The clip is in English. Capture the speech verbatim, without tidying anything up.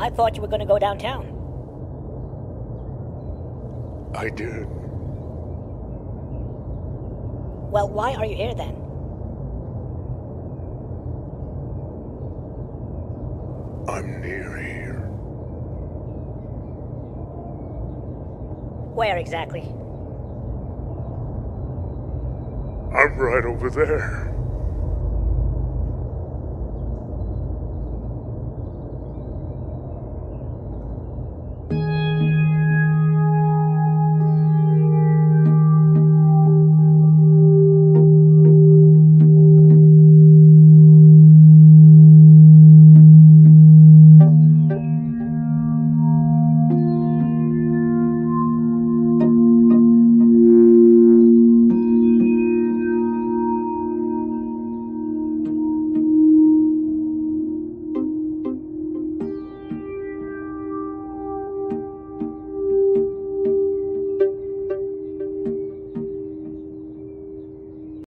I thought you were going to go downtown. I did. Well, why are you here then? I'm near here. Where exactly? I'm right over there.